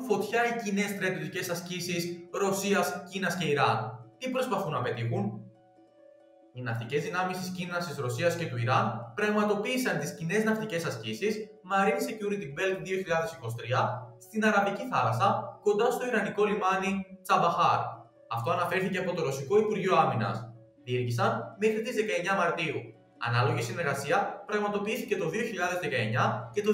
φωτιά οι κοινές στρατιωτικές ασκήσεις Ρωσίας, Κίνας και Ιράν. Τι προσπαθούν να πετύχουν? Οι ναυτικές δυνάμεις της Κίνας, της Ρωσίας και του Ιράν πραγματοποίησαν τις κοινές ναυτικές ασκήσεις Marine Security Belt 2023 στην Αραβική θάλασσα, κοντά στο ιρανικό λιμάνι Τσαμπαχάρ. Αυτό αναφέρθηκε από το Ρωσικό Υπουργείο Άμυνας. Διήρκησαν μέχρι τις 19 Μαρτίου. Ανάλογη συνεργασία πραγματοποιήθηκε το 2019 και το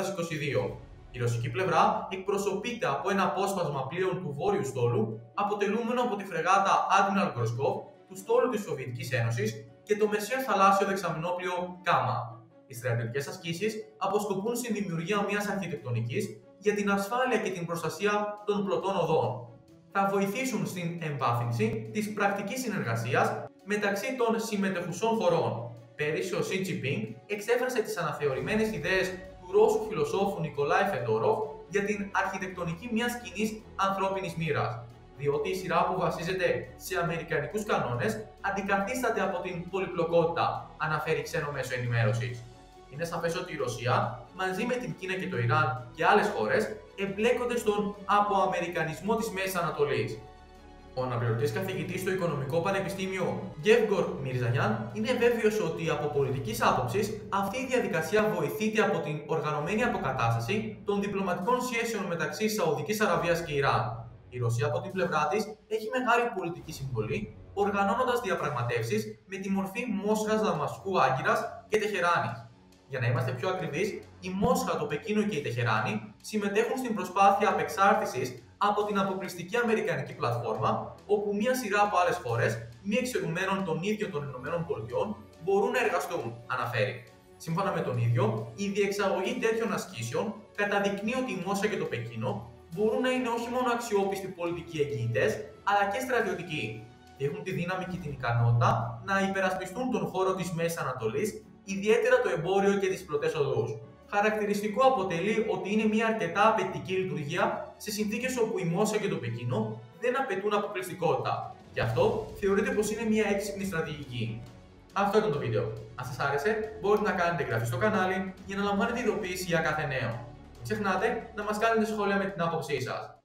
2022. Η ρωσική πλευρά εκπροσωπείται από ένα απόσπασμα πλοίων του Βόρειου Στόλου, αποτελούμενο από τη φρεγάτα Admiral Groskov, του στόλου της Σοβιετικής Ένωσης και το μεσαίο θαλάσσιο δεξαμενόπλοιο Κάμα. Οι στρατιωτικές ασκήσεις αποσκοπούν στην δημιουργία μιας αρχιτεκτονικής για την ασφάλεια και την προστασία των πλωτών οδών. Θα βοηθήσουν στην εμβάθυνση της πρακτικής συνεργασίας μεταξύ των συμμετεχουσών χωρών. Πέρυσι ο Xi Jinping εξέφρασε τις αναθεωρημένες ιδέες του Ρώσου φιλοσόφου Νικολάη Φεντόροφ για την αρχιτεκτονική μιας κοινής ανθρώπινης μοίρας, διότι η σειρά που βασίζεται σε αμερικανικούς κανόνες αντικαθίσταται από την πολυπλοκότητα, αναφέρει ξένο μέσο ενημέρωσης. Είναι σαφές ότι η Ρωσία, μαζί με την Κίνα και το Ιράν και άλλες χώρες, εμπλέκονται στον αποαμερικανισμό της Μέσης Ανατολής. Ο αναπληρωτής καθηγητής στο Οικονομικό Πανεπιστήμιο Γεύγκορ Μιρζανιάν είναι βέβαιος ότι από πολιτικής άποψης αυτή η διαδικασία βοηθείται από την οργανωμένη αποκατάσταση των διπλωματικών σχέσεων μεταξύ Σαουδικής Αραβίας και Ιράν. Η Ρωσία από την πλευρά της έχει μεγάλη πολιτική συμβολή, οργανώνοντας διαπραγματεύσεις με τη μορφή Μόσχας, Δαμασκού, Άγκυρας και Τεχεράνης. Για να είμαστε πιο ακριβείς, η Μόσχα, το Πεκίνο και η Τεχεράνη συμμετέχουν στην προσπάθεια απεξάρτησης από την αποκλειστική αμερικανική πλατφόρμα, όπου μια σειρά από άλλες χώρες, μη εξαιρουμένων των ίδιων των ΗΠΑ, μπορούν να εργαστούν, αναφέρει. Σύμφωνα με τον ίδιο, η διεξαγωγή τέτοιων ασκήσεων καταδεικνύει ότι η Μόσχα και το Πεκίνο μπορούν να είναι όχι μόνο αξιόπιστοι πολιτικοί εγγυητές, αλλά και στρατιωτικοί. Και έχουν τη δύναμη και την ικανότητα να υπερασπιστούν τον χώρο της Μέσης Ανατολής, ιδιαίτερα το εμπόριο και τις πλωτές οδούς. Χαρακτηριστικό αποτελεί ότι είναι μια αρκετά απαιτητική λειτουργία σε συνθήκες όπου η Μόσχα και το Πεκίνο δεν απαιτούν αποκλειστικότητα. Γι' αυτό θεωρείται πως είναι μια έξυπνη στρατηγική. Αυτό ήταν το βίντεο. Αν σας άρεσε, μπορείτε να κάνετε εγγραφή στο κανάλι για να λαμβάνετε ειδοποίηση για κάθε νέο. Μην ξεχνάτε να μας κάνετε σχόλια με την άποψή σας.